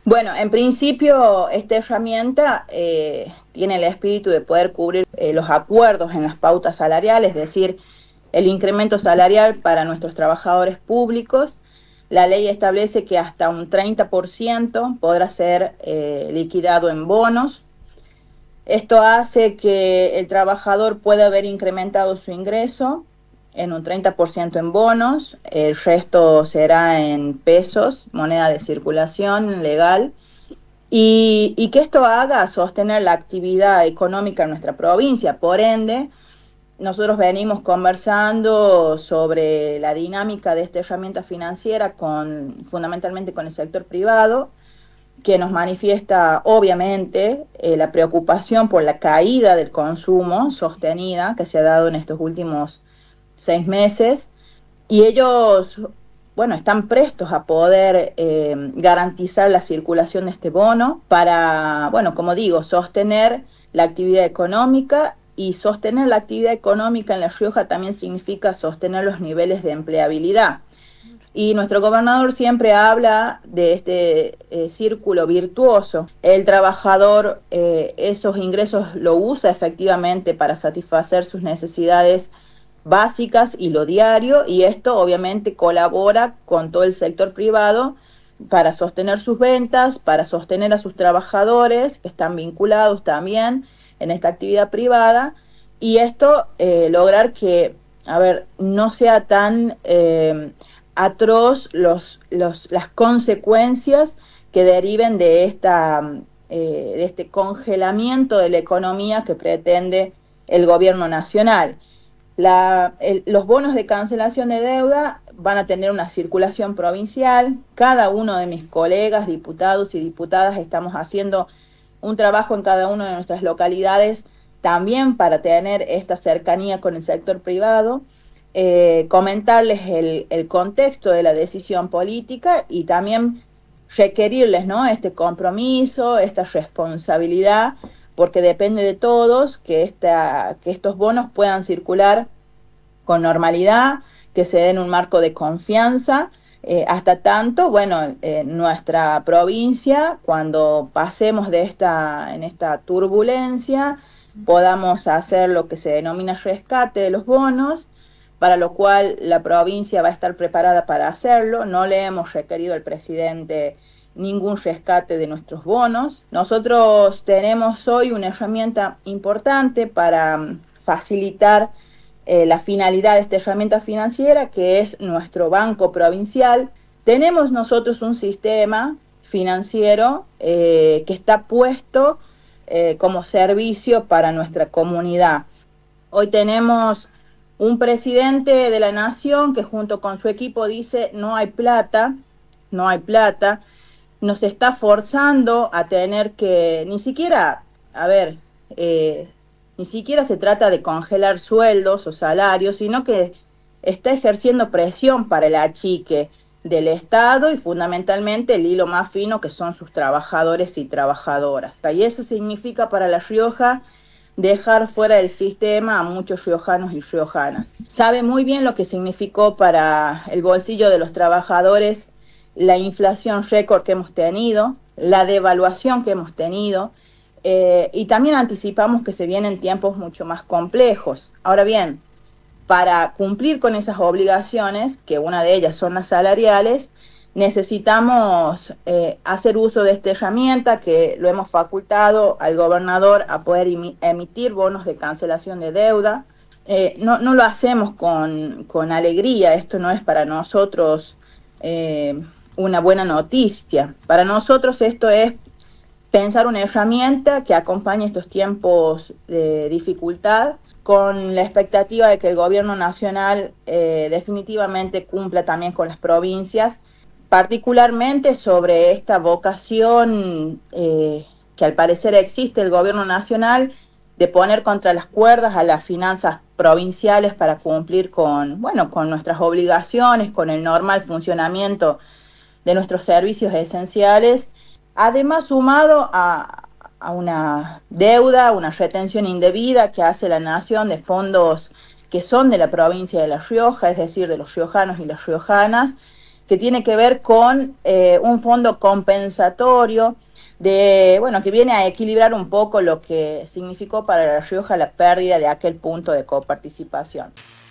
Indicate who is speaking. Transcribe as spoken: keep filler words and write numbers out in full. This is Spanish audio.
Speaker 1: Bueno, en principio esta herramienta eh, tiene el espíritu de poder cubrir eh, los acuerdos en las pautas salariales, es decir, el incremento salarial para nuestros trabajadores públicos. La ley establece que hasta un treinta por ciento podrá ser eh, liquidado en bonos. Esto hace que el trabajador pueda haber incrementado su ingreso en un treinta por ciento en bonos, el resto será en pesos, moneda de circulación legal, y, y que esto haga sostener la actividad económica en nuestra provincia. Por ende, nosotros venimos conversando sobre la dinámica de esta herramienta financiera con, fundamentalmente con el sector privado, que nos manifiesta obviamente eh, la preocupación por la caída del consumo sostenida que se ha dado en estos últimos seis meses, y ellos, bueno, están prestos a poder eh, garantizar la circulación de este bono para, bueno, como digo, sostener la actividad económica. Y sostener la actividad económica en La Rioja también significa sostener los niveles de empleabilidad. Y nuestro gobernador siempre habla de este eh, círculo virtuoso. El trabajador eh, esos ingresos lo usa efectivamente para satisfacer sus necesidades básicas y lo diario, y esto obviamente colabora con todo el sector privado para sostener sus ventas, para sostener a sus trabajadores que están vinculados también en esta actividad privada, y esto eh, lograr que, a ver, no sea tan eh, atroz los, los, las consecuencias que deriven de, esta, eh, de este congelamiento de la economía que pretende el gobierno nacional. La, el, los bonos de cancelación de deuda van a tener una circulación provincial. Cada uno de mis colegas, diputados y diputadas, estamos haciendo un trabajo en cada una de nuestras localidades también para tener esta cercanía con el sector privado, eh, comentarles el, el contexto de la decisión política y también requerirles, ¿no?, este compromiso, esta responsabilidad, porque depende de todos que, esta, que estos bonos puedan circular con normalidad, que se den un marco de confianza, eh, hasta tanto, bueno, eh, nuestra provincia, cuando pasemos de esta, en esta turbulencia, podamos hacer lo que se denomina rescate de los bonos, para lo cual la provincia va a estar preparada para hacerlo. No le hemos requerido al presidente ningún rescate de nuestros bonos. Nosotros tenemos hoy una herramienta importante para facilitar eh, la finalidad de esta herramienta financiera, que es nuestro banco provincial. Tenemos nosotros un sistema financiero eh, que está puesto eh, como servicio para nuestra comunidad. Hoy tenemos un presidente de la nación que junto con su equipo dice no hay plata, no hay plata, nos está forzando a tener que, ni siquiera, a ver, eh, ni siquiera se trata de congelar sueldos o salarios, sino que está ejerciendo presión para el achique del Estado y fundamentalmente el hilo más fino que son sus trabajadores y trabajadoras. Y eso significa para La Rioja dejar fuera del sistema a muchos riojanos y riojanas. Sabe muy bien lo que significó para el bolsillo de los trabajadores la inflación récord que hemos tenido, la devaluación que hemos tenido, eh, y también anticipamos que se vienen tiempos mucho más complejos. Ahora bien, para cumplir con esas obligaciones, que una de ellas son las salariales, necesitamos eh, hacer uso de esta herramienta que lo hemos facultado al gobernador a poder emitir bonos de cancelación de deuda. Eh, no, no lo hacemos con, con alegría, esto no es para nosotros eh, una buena noticia. Para nosotros esto es pensar una herramienta que acompañe estos tiempos de dificultad, con la expectativa de que el gobierno nacional eh, definitivamente cumpla también con las provincias, particularmente sobre esta vocación eh, que al parecer existe el gobierno nacional de poner contra las cuerdas a las finanzas provinciales para cumplir con, bueno, con nuestras obligaciones, con el normal funcionamiento de nuestros servicios esenciales, además sumado a, a una deuda, una retención indebida que hace la nación de fondos que son de la provincia de La Rioja, es decir, de los riojanos y las riojanas, que tiene que ver con eh, un fondo compensatorio de, bueno, que viene a equilibrar un poco lo que significó para La Rioja la pérdida de aquel punto de coparticipación.